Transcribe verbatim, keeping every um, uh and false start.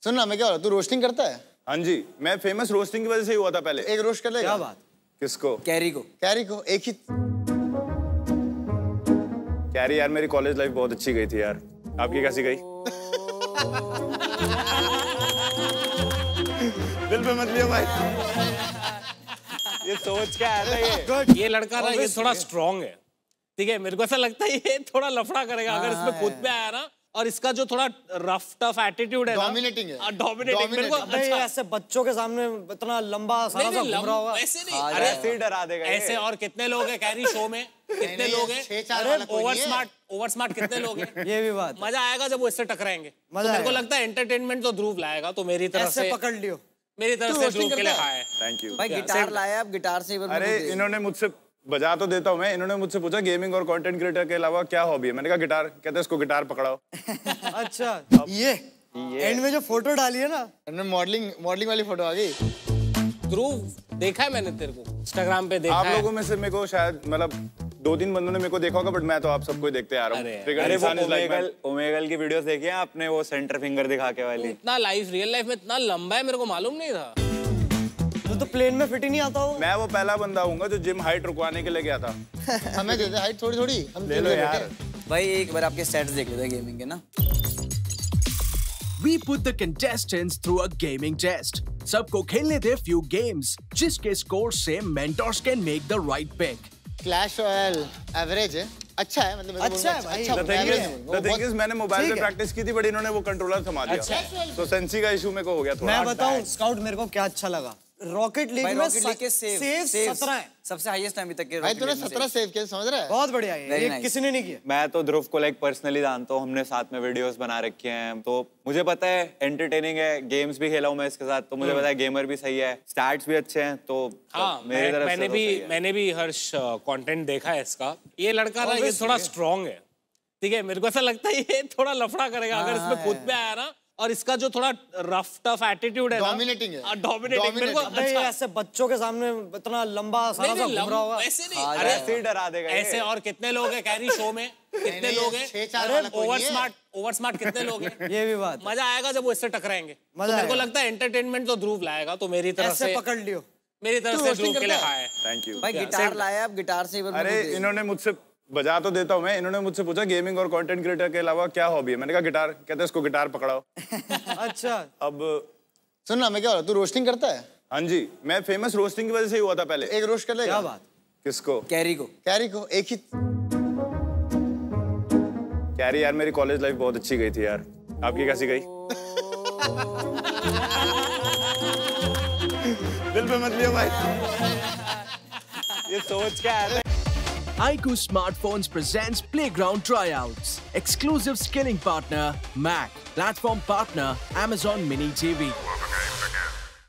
सुन ना, मैं क्या हो रहा, तू रोस्टिंग करता है? हाँ जी, मैं फेमस रोस्टिंग की वजह से ही हुआ था पहले। एक रोस्ट कर लेगा? क्या बात? किसको? कैरी को। कैरी को? एक ही। कैरी यार, मेरी कॉलेज लाइफ बहुत अच्छी गई थी यार। आपकी कैसी गई? दिल पे मत लियो भाई। ये सोच क्या आया था ये? ये लड़का ना, ये थोड़ा स्ट्रॉन्ग है, ठीक है। मेरे को ऐसा लगता है ये थोड़ा लफड़ा करेगा अगर इसमें खुद पे आया ना। और इसका जो थोड़ा रफ टफ एटीट्यूड है ना, डोमिनेटिंग है। डोमिनेटिंग मेरे को अच्छा। ये ऐसे बच्चों के सामने इतना लंबा सारा सा घूम रहा होगा। ऐसे नहीं, अरे ऐसे डरा देगा ये। ऐसे। और कितने लोग हैं कैरी शो में? कितने लोग हैं? ओवर स्मार्ट, ओवर स्मार्ट कितने लोग हैं? ये भी बात। मजा आएगा जब वो इससे टकराएंगे। मेरे को लगता है एंटरटेनमेंट तो ध्रुव लाएगा, तो मेरी तरफ से पकड़ लियो। मेरी तरफ से ध्रुव के लिए हाय। थैंक यू भाई गिटार लाया, अब गिटार से। अरे इन्होंने मुझसे, बजा तो देता हूँ मैं, इन्होंने मुझसे पूछा गेमिंग और कंटेंट क्रिएटर के अलावा क्या हॉबी है। मैंने कहा गिटार। कहते हैं इसको गिटार पकड़ाओ। अच्छा, ये एंड में जो फोटो डाली है ना, मॉडलिंग मॉडलिंग वाली फोटो आ गई। ध्रुव देखा है मैंने तेरे को इंस्टाग्राम पे, देखा आप है। लोगों में से मेरे को शायद मतलब दो तीन बंदों ने मेरे को देखा होगा, बट मैं तो आप सबको ही देखते आ रहा हूँ। अरे वो ओमेगल ओमेगल की वीडियोस देखी हैं आपने, वो सेंटर फिंगर दिखा के वाली? इतना लाइफ, रियल लाइफ में इतना लंबा है, मेरे को मालूम नहीं था। तो, तो प्लेन में फिट ही नहीं आता हो। मैं वो पहला बंदा हूँगा जो जिम हाइट रुकवाने के लिए गया था। हमें दे दे हाइट थोड़ी थोड़ी, हम ले लो यार। भाई एक बार आपके स्टैट्स देख लेते हैं गेमिंग के ना। We put the contestants through a gaming test. सबको खेलने दे few games, जिसके स्कोर से mentors can make the right pick. Clash Royale average है, अच्छा है, मतलब अच्छा है भाई। अच्छा The thing is, मैंने मोबाइल पे प्रैक्टिस की थी, बट इन्होंने वो कंट्रोलर थमा दिया, तो सेंसी का इशू मेरे को हो गया थोड़ा। मैं बताऊं स्काउट मेरे को क्या अच्छा लगा, रॉकेट लीग में के सेव सत्रह है, सबसे हाईएस्ट टाइम अभी तक के। भाई तूने सत्रह सेव किए, समझ रहा है? बहुत बढ़िया है, ये किसी ने नहीं किया। मैं तो ध्रुव को लाइक पर्सनली जानता हूँ, हमने साथ में वीडियोस बना रखे हैं, तो मुझे पता है एंटरटेनिंग है, गेम्स भी खेला हूँ मैं इसके साथ, तो मुझे पता है गेमर भी सही है, स्टैट्स भी अच्छे हैं, तो हाँ, मेरी तरफ मैंने से भी तो सही है। मैंने भी हर्ष कंटेंट देखा है इसका। ये लड़का ना, ये थोड़ा स्ट्रॉन्ग है, ठीक है। मेरे को ऐसा लगता है ये थोड़ा लफड़ा करेगा अगर इसमें खुद पे आया ना। और इसका जो थोड़ा रफ टफ एटीट्यूड है ना, डोमिनेटिंग है। डोमिनेटिंग मेरे को अच्छा। ये ऐसे बच्चों के सामने इतना लंबा सारा सा घूम रहा होगा। ऐसे नहीं, अरे ऐसे डरा देगा ये। ऐसे। और कितने लोग हैं कैरी शो में? कितने लोग हैं? ओवर स्मार्ट, ओवर स्मार्ट कितने लोग हैं? ये भी बात। मजा आएगा जब वो इससे टकराएंगे। मेरे को लगता है एंटरटेनमेंट तो ध्रुव लाएगा, तो मेरी तरफ से पकड़ लियो। मेरी तरफ से ध्रुव के लिए हाय। थैंक यू भाई गिटार लाया, अब गिटार से। अरे इन्होंने मुझसे, बजा तो देता हूँ मैं, इन्होंने मुझसे पूछा गेमिंग और कंटेंट क्रिएटर के अलावा क्या हॉबी है। मैंने कहा गिटार। कहते हैं इसको गिटार पकड़ाओ। अच्छा, अब सुन ना, मैं क्या हो रहा, तू रोस्टिंग करता है? हाँ जी, मैं फेमस रोस्टिंग की वजह से ही हुआ था पहले। एक रोस्ट कर लेगा? क्या बात? किसको? कैरी को। कैरी को? एक ही। कैरी यार, मेरी कॉलेज लाइफ बहुत अच्छी गई थी यार। आपकी कैसी गई? दिल पे मत लियो भाई। ये सोच क्या आया था? iQOO Smartphones presents Playground Tryouts. Exclusive skilling partner, Mac. Platform partner, Amazon Mini T V.